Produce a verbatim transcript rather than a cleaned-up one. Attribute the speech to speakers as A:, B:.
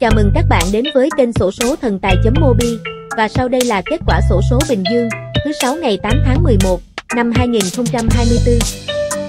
A: Chào mừng các bạn đến với kênh Xosothantai.mobi, và sau đây là kết quả xổ số Bình Dương thứ sáu ngày tám tháng mười một năm hai nghìn không trăm hai mươi tư.